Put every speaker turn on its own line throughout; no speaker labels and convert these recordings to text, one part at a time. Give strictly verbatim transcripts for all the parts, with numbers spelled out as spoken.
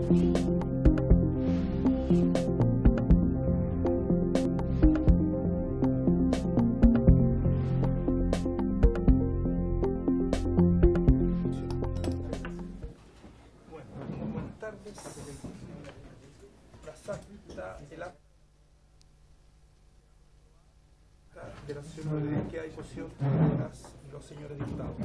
de la sesión que hay posición de las, los señores diputados.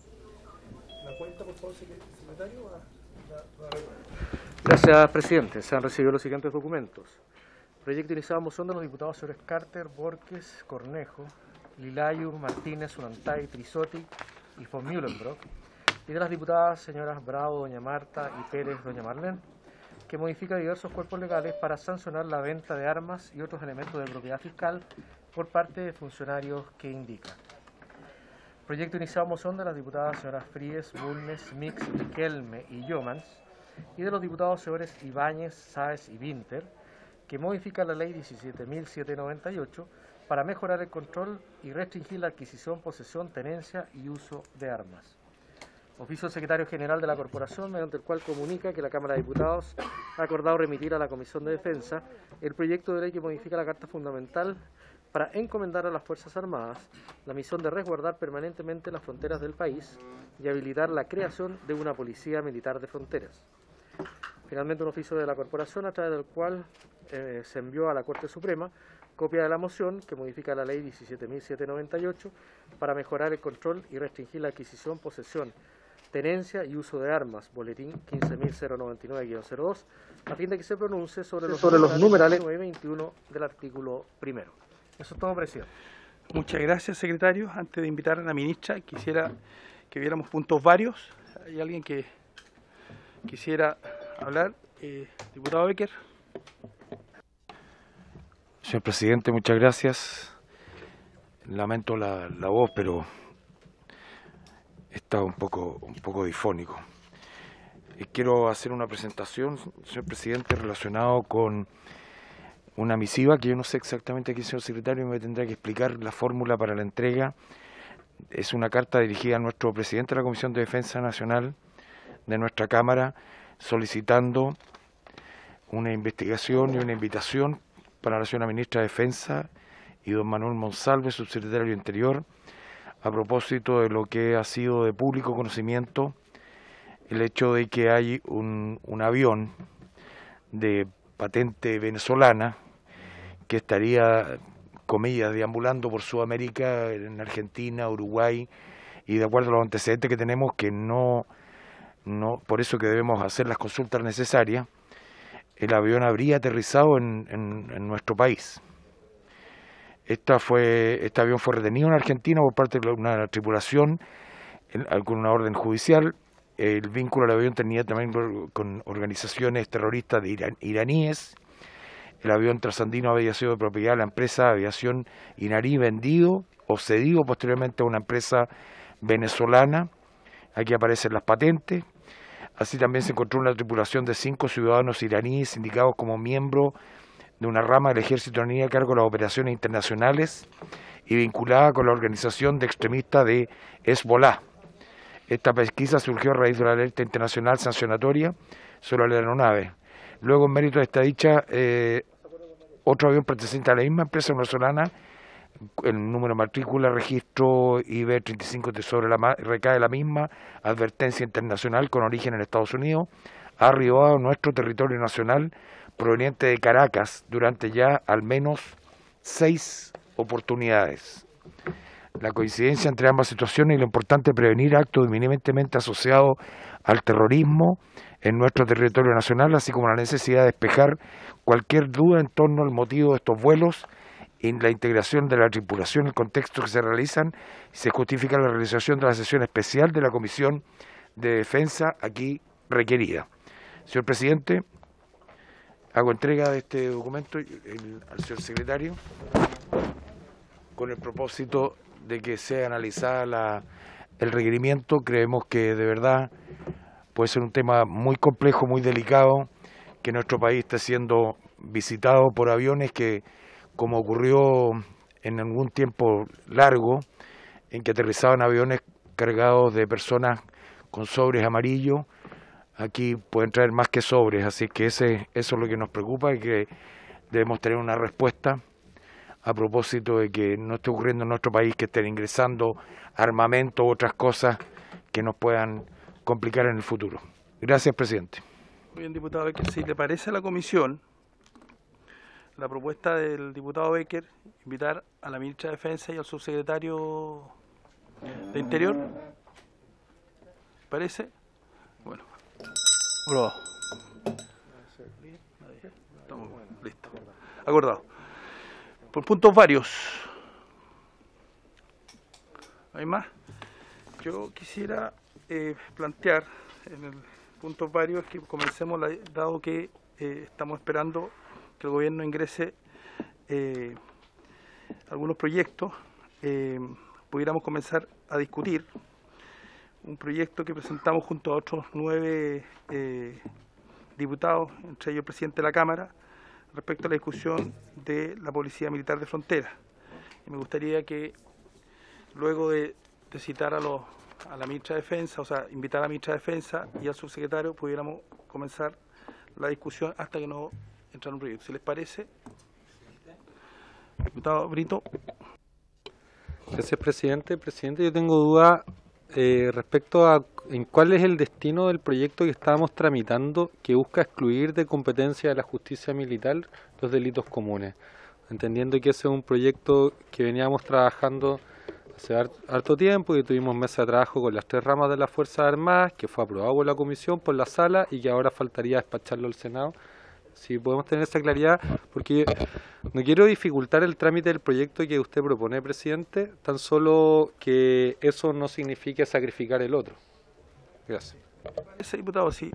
¿La cuenta, por favor, secretario? La, la, la...
Gracias, presidente. Se han recibido los siguientes documentos. Proyecto iniciado en moción de los diputados señores Carter, Borges, Cornejo, Lilayu, Martínez, Unantay, Trisotti y von Mühlenbrock, y de las diputadas señoras Bravo, doña Marta y Pérez, doña Marlene, que modifica diversos cuerpos legales para sancionar la venta de armas y otros elementos de propiedad fiscal por parte de funcionarios que indica. Proyecto iniciado en moción de las diputadas señoras Fríes, Bulnes, Mix, Riquelme y Yomans, y de los diputados señores Ibáñez, Sáez y Winter, que modifica la ley diecisiete mil setecientos noventa y ocho para mejorar el control y restringir la adquisición, posesión, tenencia y uso de armas. Oficio del Secretario General de la Corporación, mediante el cual comunica que la Cámara de Diputados ha acordado remitir a la Comisión de Defensa el proyecto de ley que modifica la Carta Fundamental para encomendar a las Fuerzas Armadas la misión de resguardar permanentemente las fronteras del país y habilitar la creación de una Policía Militar de Fronteras. Finalmente, un oficio de la Corporación, a través del cual eh, se envió a la Corte Suprema copia de la moción que modifica la ley diecisiete mil setecientos noventa y ocho para mejorar el control y restringir la adquisición, posesión, tenencia y uso de armas, boletín quince mil noventa y nueve guion cero dos, a fin de que se pronuncie sobre los, sobre los numerales nueve y veintiuno del artículo primero. Eso es todo, presidente.
Muchas gracias, secretario. Antes de invitar a la ministra, quisiera que viéramos puntos varios. ¿Hay alguien que quisiera hablar? Eh, diputado Becker.
Señor presidente, muchas gracias. Lamento la, la voz, pero está un poco, un poco difónico. Eh, quiero hacer una presentación, señor presidente, relacionado con una misiva que yo no sé exactamente aquí, señor secretario, me tendrá que explicar la fórmula para la entrega. Es una carta dirigida a nuestro presidente de la Comisión de Defensa Nacional de nuestra Cámara, solicitando una investigación y una invitación para la señora ministra de Defensa y don Manuel Monsalve, subsecretario del Interior, a propósito de lo que ha sido de público conocimiento el hecho de que hay un, un avión de patente venezolana que estaría, comillas, deambulando por Sudamérica, en Argentina, Uruguay, y de acuerdo a los antecedentes que tenemos, que no, no, por eso que debemos hacer las consultas necesarias, el avión habría aterrizado en, en, en nuestro país. Esta fue, este avión fue retenido en Argentina por parte de una tripulación con una orden judicial. El vínculo del avión tenía también con organizaciones terroristas de iran, iraníes. El avión trasandino había sido de propiedad de la empresa Aviación Inarí, vendido o cedido posteriormente a una empresa venezolana. Aquí aparecen las patentes. Así también se encontró una tripulación de cinco ciudadanos iraníes indicados como miembros de una rama del ejército iraní a cargo de las operaciones internacionales y vinculada con la organización de extremistas de Hezbollah. Esta pesquisa surgió a raíz de la alerta internacional sancionatoria sobre la aeronave. Luego, en mérito de esta dicha, eh, otro avión perteneciente a la misma empresa venezolana, el número de matrícula, registro I B treinta y cinco sobre la recae la misma advertencia internacional con origen en Estados Unidos, ha arribado a nuestro territorio nacional proveniente de Caracas durante ya al menos seis oportunidades. La coincidencia entre ambas situaciones y lo importante de prevenir actos eminentemente asociados al terrorismo en nuestro territorio nacional, así como la necesidad de despejar cualquier duda en torno al motivo de estos vuelos y la integración de la tripulación en el contexto que se realizan, se justifica la realización de la sesión especial de la Comisión de Defensa aquí requerida. Señor presidente, hago entrega de este documento el, al señor secretario con el propósito de que sea analizada la, el requerimiento. Creemos que de verdad puede ser un tema muy complejo, muy delicado, que nuestro país esté siendo visitado por aviones que, como ocurrió en algún tiempo largo, en que aterrizaban aviones cargados de personas con sobres amarillos, aquí pueden traer más que sobres, así que ese, eso es lo que nos preocupa y que debemos tener una respuesta a propósito de que no esté ocurriendo en nuestro país que estén ingresando armamento u otras cosas que nos puedan complicar en el futuro. Gracias, presidente.
Muy bien, diputado Becker. Si le parece a la comisión, la propuesta del diputado Becker, invitar a la ministra de Defensa y al subsecretario de Interior. ¿Parece? Bueno. Aprobado. Estamos listos. Acordado. Por puntos varios. ¿Hay más? Yo quisiera eh, plantear en el puntos varios que comencemos, la, dado que eh, estamos esperando que el gobierno ingrese eh, algunos proyectos, eh, pudiéramos comenzar a discutir un proyecto que presentamos junto a otros nueve eh, diputados, entre ellos el presidente de la Cámara, respecto a la discusión de la Policía Militar de Frontera. Y me gustaría que luego de, de citar a, los, a la ministra de Defensa, o sea, invitar a la ministra de Defensa y al subsecretario, pudiéramos comenzar la discusión hasta que no entre en un proyecto. Si les parece, diputado Brito.
Gracias, presidente. Presidente, yo tengo duda eh, respecto a en cuál es el destino del proyecto que estábamos tramitando que busca excluir de competencia de la justicia militar los delitos comunes, entendiendo que ese es un proyecto que veníamos trabajando hace harto tiempo y tuvimos mesa de trabajo con las tres ramas de las Fuerzas Armadas, que fue aprobado por la Comisión, por la Sala, y que ahora faltaría despacharlo al Senado. Si podemos tener esa claridad, porque no quiero dificultar el trámite del proyecto que usted propone, presidente, tan solo que eso no signifique sacrificar el otro. Gracias.
Ese diputado, sí.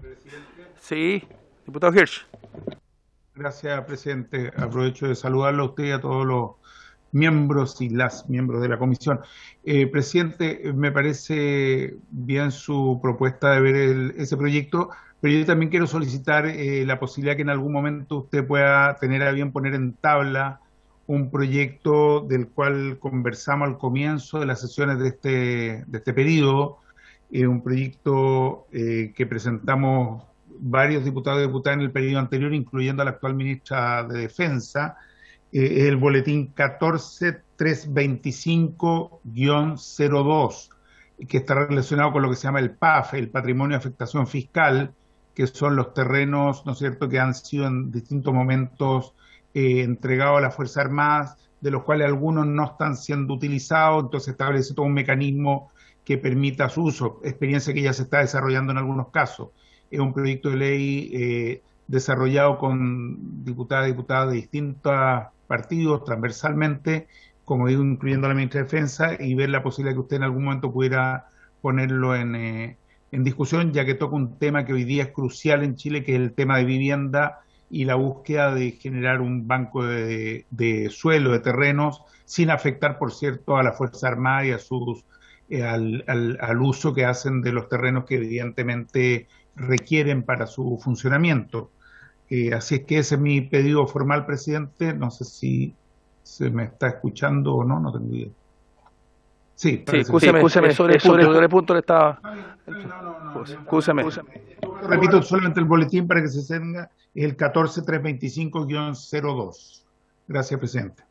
Sí, diputado Hirsch.
Gracias, presidente. Aprovecho de saludarlo a usted y a todos los miembros y las miembros de la comisión. Eh, presidente, me parece bien su propuesta de ver el, ese proyecto, pero yo también quiero solicitar eh, la posibilidad que en algún momento usted pueda tener a bien poner en tabla un proyecto del cual conversamos al comienzo de las sesiones de este, de este periodo, eh, un proyecto eh, que presentamos varios diputados y diputadas en el periodo anterior, incluyendo a la actual ministra de Defensa, eh, el boletín catorce trescientos veinticinco guión cero dos, que está relacionado con lo que se llama el P A F, el Patrimonio de Afectación Fiscal, que son los terrenos, ¿no es cierto?, que han sido en distintos momentos eh, entregados a las Fuerzas Armadas, de los cuales algunos no están siendo utilizados, entonces establece todo un mecanismo que permita su uso, experiencia que ya se está desarrollando en algunos casos. Es un proyecto de ley eh, desarrollado con diputadas y diputados de distintos partidos transversalmente, como digo, incluyendo a la ministra de Defensa, y ver la posibilidad que usted en algún momento pudiera ponerlo en, eh, en discusión, ya que toca un tema que hoy día es crucial en Chile, que es el tema de vivienda y la búsqueda de generar un banco de, de suelo, de terrenos, sin afectar, por cierto, a la Fuerza Armada y a sus, eh, al, al, al uso que hacen de los terrenos que evidentemente requieren para su funcionamiento. Eh, así es que ese es mi pedido formal, presidente. No sé si se me está escuchando o no, no tengo idea. Sí,
sí, escúcheme, escúcheme, sobre, sobre, sobre el punto le estaba...
No, no, no,
escúcheme.
Repito solamente el boletín para que se tenga, el catorce trescientos veinticinco guión cero dos. Gracias, presidente.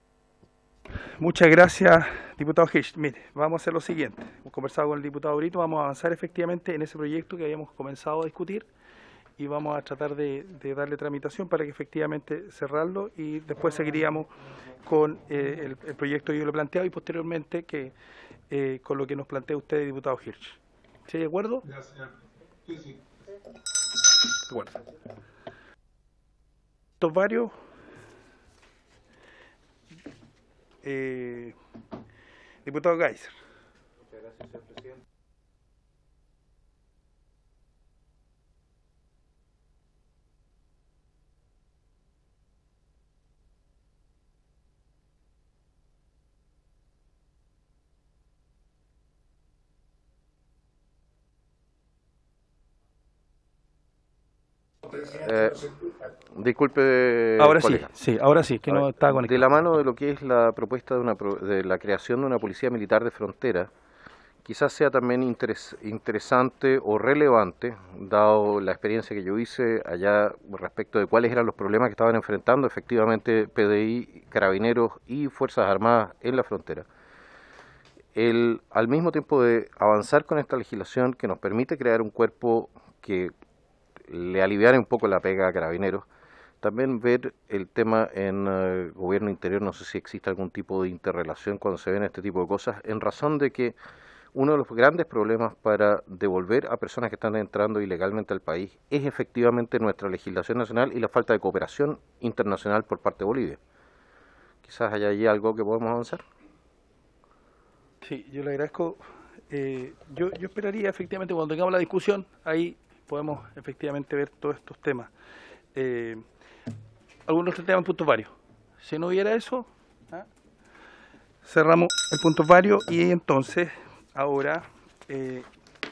Muchas gracias, diputado Hirsch. Mire, vamos a hacer lo siguiente. Hemos conversado con el diputado Brito, vamos a avanzar efectivamente en ese proyecto que habíamos comenzado a discutir y vamos a tratar de, de darle tramitación para que efectivamente cerrarlo, y después seguiríamos con eh, el, el proyecto que yo le planteaba y posteriormente que eh, con lo que nos plantea usted, diputado Hirsch. ¿Sí, de acuerdo?
Gracias. Sí, sí.
De acuerdo. Estos varios... Eh, diputado Geiser.
Muchas gracias, señor presidente.
Eh, disculpe,
ahora
colega.
sí, sí, ahora sí, que no está conectado.
De la mano de lo que es la propuesta de, una, de la creación de una policía militar de frontera, quizás sea también interes, interesante o relevante, dado la experiencia que yo hice allá respecto de cuáles eran los problemas que estaban enfrentando efectivamente P D I, Carabineros y Fuerzas Armadas en la frontera. El, al mismo tiempo de avanzar con esta legislación que nos permite crear un cuerpo que le aliviare un poco la pega a Carabineros, también ver el tema en uh, gobierno interior, no sé si existe algún tipo de interrelación cuando se ven este tipo de cosas, en razón de que uno de los grandes problemas para devolver a personas que están entrando ilegalmente al país es efectivamente nuestra legislación nacional y la falta de cooperación internacional por parte de Bolivia. Quizás haya allí algo que podemos avanzar.
Sí, yo le agradezco. Eh, yo, yo esperaría efectivamente cuando tengamos la discusión, ahí podemos efectivamente ver todos estos temas. Eh, algunos otros temas en puntos varios. Si no hubiera eso, ¿ah? cerramos el punto varios y entonces ahora eh,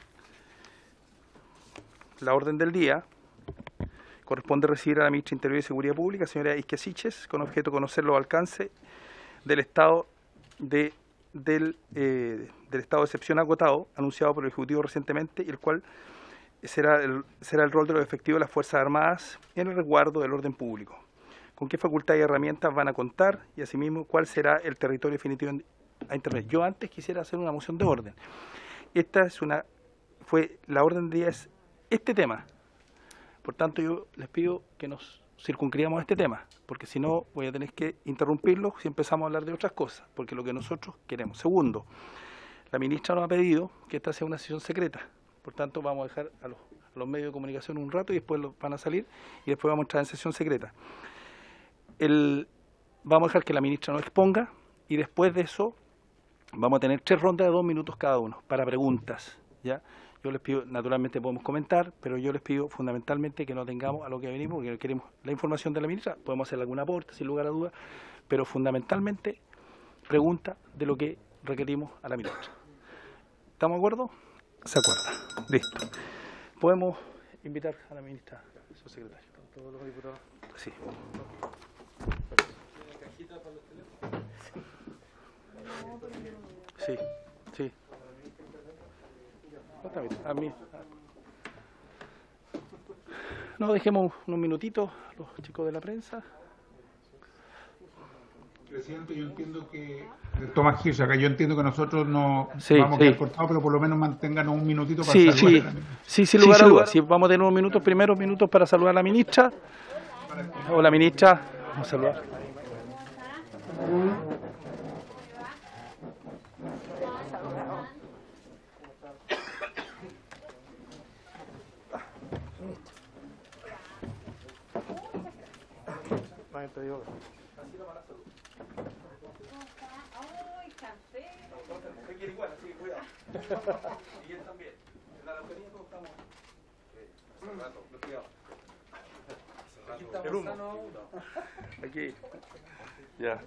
la orden del día corresponde recibir a la ministra de Interior y Seguridad Pública, señora Isquia Siches, con objeto de conocer los alcances del estado de del, eh, del estado de excepción agotado anunciado por el Ejecutivo recientemente y el cual será el, será el rol de los efectivos de las Fuerzas Armadas en el resguardo del orden público. Con qué facultades y herramientas van a contar y asimismo cuál será el territorio definitivo a intervenir. Yo antes quisiera hacer una moción de orden. Esta es una, fue la orden de día es este tema. Por tanto, yo les pido que nos circunscribamos a este tema, porque si no voy a tener que interrumpirlo si empezamos a hablar de otras cosas, porque es lo que nosotros queremos. Segundo, la ministra nos ha pedido que esta sea una sesión secreta. Por tanto, vamos a dejar a los, a los medios de comunicación un rato y después los van a salir y después vamos a entrar en sesión secreta. El, vamos a dejar que la ministra nos exponga y después de eso vamos a tener tres rondas de dos minutos cada uno para preguntas. ¿Ya? Yo les pido, naturalmente podemos comentar, pero yo les pido fundamentalmente que no tengamos a lo que venimos, porque queremos la información de la ministra, podemos hacer algún aporte sin lugar a dudas, pero fundamentalmente pregunta de lo que requerimos a la ministra. ¿Estamos de acuerdo? Se acuerda. Listo. Podemos invitar a la ministra, su secretario.
¿Todos los diputados?
Sí. Sí, sí. A mí. No, dejemos unos minutitos los chicos de la prensa.
Presidente, yo entiendo que, Tomás Hirsch, acá yo entiendo que nosotros no
sí,
vamos
sí.
a quedar cortados, pero por lo menos mantengan un minutito para
sí,
saludar
sí.
a la ministra.
Sí, sin lugar sí, a dudas. Sí, vamos a tener unos minutos, primeros minutos para saludar a la ministra. Hola, ministra. Vamos a saludar. Y él también. En la Araucanía todos estamos. Hace rato, lo cuidado. Hace rato. El humo. Aquí. Ya.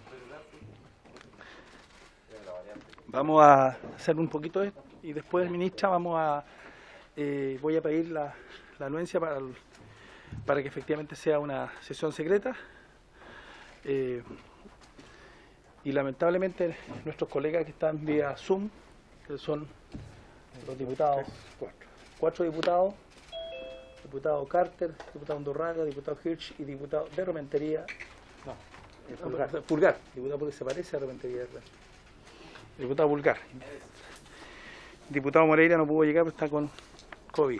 Vamos a hacer un poquito de esto y después, ministra, vamos a eh, voy a pedir la, la anuencia para, el, para que efectivamente sea una sesión secreta. Eh, y lamentablemente nuestros colegas que están vía Zoom, que son los diputados, cuatro, cuatro diputados, diputado Carter, diputado Undurraga, diputado Hirsch y diputado de Rementería, no, eh, Pulgar, no, Pulgar, diputado porque se parece a Rementería, ¿verdad? Diputado Pulgar. Diputado Moreira no pudo llegar porque está con COVID.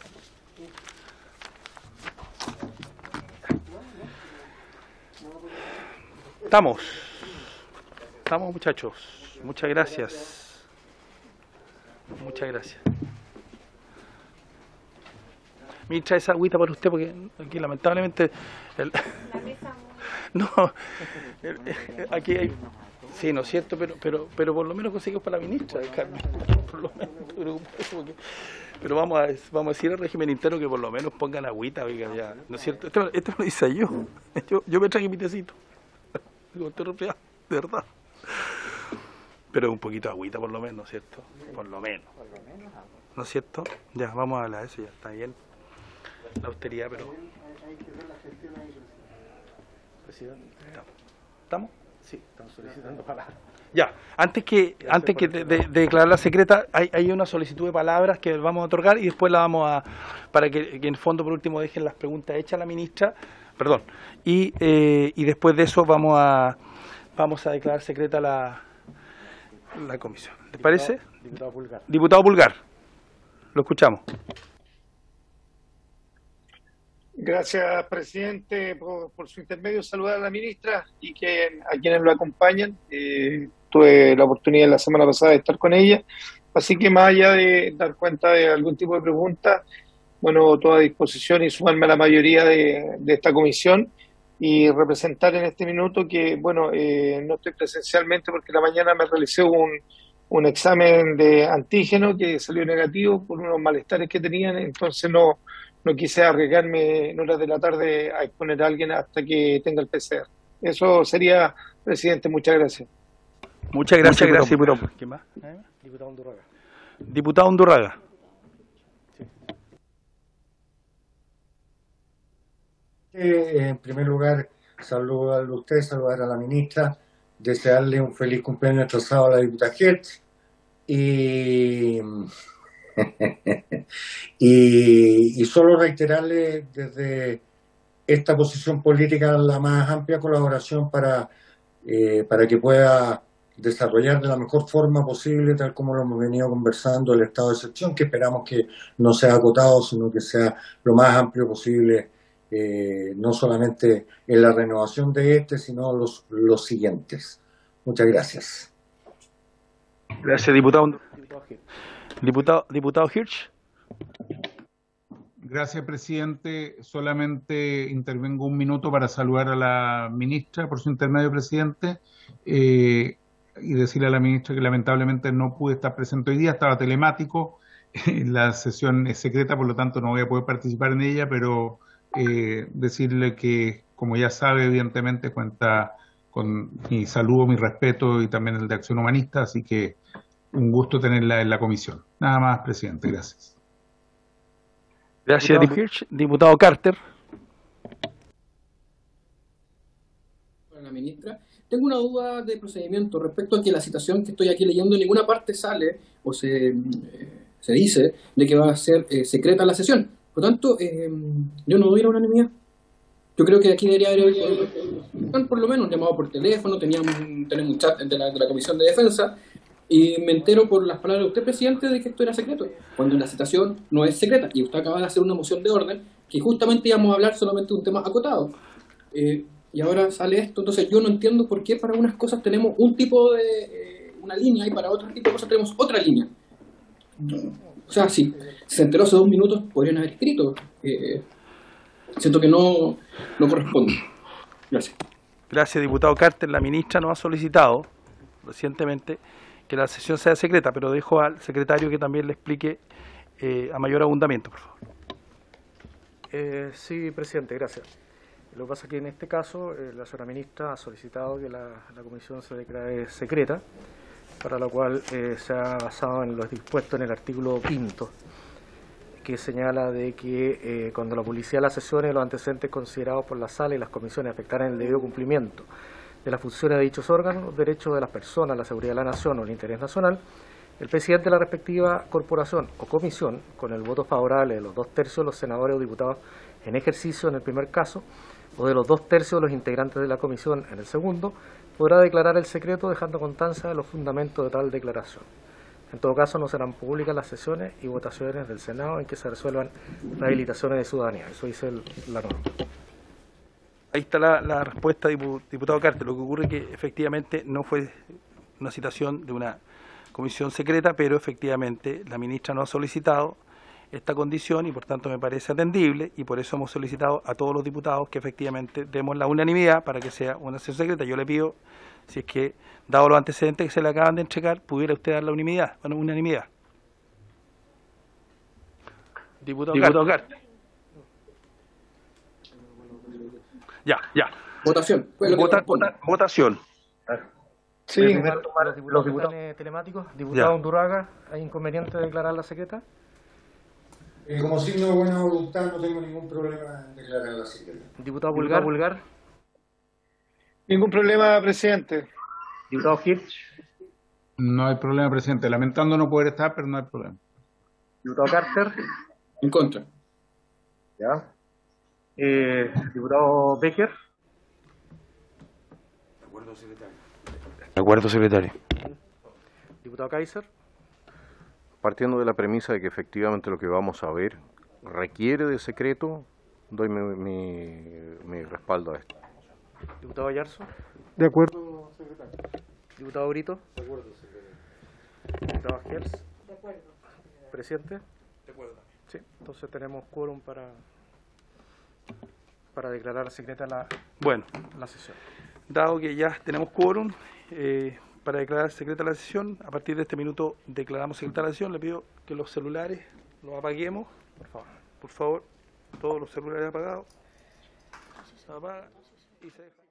Estamos. Estamos, muchachos. Muchas gracias. Muchas gracias. Ministra, esa agüita para usted, porque aquí lamentablemente... El, no, el, aquí hay... Sí, no es cierto, pero pero pero por lo menos conseguimos para la ministra, Carmen. Por lo menos, pero, porque, pero vamos a vamos a decir al régimen interno que por lo menos pongan agüita, oiga, ya, ¿no es cierto? Esto, esto lo hice yo. yo. Yo me traje mi tecito. Digo, estoy resfriado, de verdad. Pero un poquito de agüita por lo menos, ¿no es cierto? Por lo menos. ¿No es cierto? Ya, vamos a hablar de eso, ya está bien. La austeridad, pero... ¿Presidente? ¿Estamos? ¿Estamos?
Sí, están solicitando palabras.
Ya, antes que antes que de, de, de declarar la secreta, hay, hay una solicitud de palabras que vamos a otorgar y después la vamos a, para que, que en el fondo por último dejen las preguntas hechas a la ministra, perdón, y, eh, y después de eso vamos a vamos a declarar secreta la, la comisión. ¿Les parece?
Diputado Pulgar.
Diputado Pulgar, lo escuchamos.
Gracias, presidente, por, por su intermedio. Saludar a la ministra y que a quienes lo acompañan. Eh, tuve la oportunidad la semana pasada de estar con ella, así que más allá de dar cuenta de algún tipo de pregunta, bueno, toda disposición y sumarme a la mayoría de, de esta comisión y representar en este minuto que, bueno, eh, no estoy presencialmente porque la mañana me realicé un, un examen de antígeno que salió negativo por unos malestares que tenían, entonces no No quise arriesgarme en horas de la tarde a exponer a alguien hasta que tenga el P C R. Eso sería, presidente. Muchas gracias.
Muchas gracias,
Muchas gracias,
diputado.
diputado.
¿Quién más? ¿Eh?
Diputado Undurraga.
Diputado Undurraga.
Eh, en primer lugar, saludar a usted, saludar a la ministra, desearle un feliz cumpleaños atrasado a la diputada Hertz y, y, y solo reiterarle desde esta posición política la más amplia colaboración para, eh, para que pueda desarrollar de la mejor forma posible, tal como lo hemos venido conversando, el estado de excepción, que esperamos que no sea acotado, sino que sea lo más amplio posible. Eh, no solamente en la renovación de este, sino los, los siguientes. Muchas gracias.
Gracias, diputado. Diputado, diputado Hirsch.
Gracias, presidente. Solamente intervengo un minuto para saludar a la ministra por su intermedio, presidente, eh, y decirle a la ministra que lamentablemente no pude estar presente hoy día, estaba telemático, la sesión es secreta, por lo tanto no voy a poder participar en ella, pero Eh, decirle que, como ya sabe, evidentemente cuenta con mi saludo, mi respeto y también el de Acción Humanista, así que un gusto tenerla en la comisión. Nada más, presidente, gracias.
Gracias, diputado Hirsch. Diputado Carter.
La ministra, tengo una duda de procedimiento respecto a que la citación que estoy aquí leyendo en ninguna parte sale o se, eh, se dice de que va a ser eh, secreta la sesión. Por lo tanto, eh, yo no doy la unanimidad. Yo creo que aquí debería haber, por lo menos, un llamado por teléfono, teníamos un, tenemos un chat de la, de la Comisión de Defensa, y me entero por las palabras de usted, presidente, de que esto era secreto, cuando la citación no es secreta, y usted acaba de hacer una moción de orden, que justamente íbamos a hablar solamente de un tema acotado. Eh, y ahora sale esto, entonces yo no entiendo por qué para unas cosas tenemos un tipo de, eh, una línea, y para otro tipo de cosas tenemos otra línea. O sea, si se enteró hace dos minutos, podrían haber escrito. Eh, siento que no, no corresponde. Gracias.
Gracias, diputado Carter. La ministra nos ha solicitado recientemente que la sesión sea secreta, pero dejo al secretario que también le explique eh, a mayor abundamiento, por favor.
Eh, sí, presidente, gracias. Lo que pasa es que en este caso eh, la señora ministra ha solicitado que la, la comisión se declare secreta, para lo cual eh, se ha basado en lo dispuesto en el artículo quinto, que señala de que eh, cuando la publicidad de las sesiones, los antecedentes considerados por la sala y las comisiones afectaran el debido cumplimiento de las funciones de dichos órganos, los derechos de las personas, la seguridad de la nación o el interés nacional, el presidente de la respectiva corporación o comisión, con el voto favorable de los dos tercios de los senadores o diputados en ejercicio en el primer caso, o de los dos tercios de los integrantes de la comisión en el segundo, podrá declarar el secreto dejando constancia de los fundamentos de tal declaración. En todo caso, no serán públicas las sesiones y votaciones del Senado en que se resuelvan rehabilitaciones de ciudadanía. Eso dice el, la norma.
Ahí está la, la respuesta, diputado Carter. Lo que ocurre es que efectivamente no fue una citación de una comisión secreta, pero efectivamente la ministra no ha solicitado esta condición y por tanto me parece atendible, y por eso hemos solicitado a todos los diputados que efectivamente demos la unanimidad para que sea una sesión secreta. Yo le pido, si es que, dado los antecedentes que se le acaban de entregar, pudiera usted dar la unanimidad. Bueno, unanimidad. Diputado, diputado Carter. Carter. Ya, ya.
Votación.
Vota, vota, votación.
Sí, los diputados, los diputados telemáticos. Diputado Undurraga, ¿hay inconveniente de declarar la secreta?
Eh, como signo de buena voluntad no tengo ningún problema en declarar la secreta.
Diputado Pulgar. Pulgar.
Ningún problema, presidente.
Diputado Hirsch.
No hay problema, presidente. Lamentando no poder estar, pero no hay problema.
Diputado Carter.
En contra.
Ya. Eh, diputado Becker.
De acuerdo, secretario. De acuerdo, secretario.
Diputado Kaiser.
Partiendo de la premisa de que efectivamente lo que vamos a ver requiere de secreto, doy mi, mi, mi respaldo a esto.
Diputado Ayarzo.
De acuerdo, secretario.
Diputado Brito. De acuerdo, secretario. Diputado Gers.
De acuerdo.
Presidente.
De acuerdo.
Sí, entonces tenemos quórum para, para declarar secreta la,
Bueno,
la sesión.
dado que ya tenemos quórum eh, para declarar secreta la sesión, a partir de este minuto declaramos secreta la sesión. Le pido que los celulares los apaguemos, por favor. Por favor, todos los celulares apagados. Se apaga y se deja.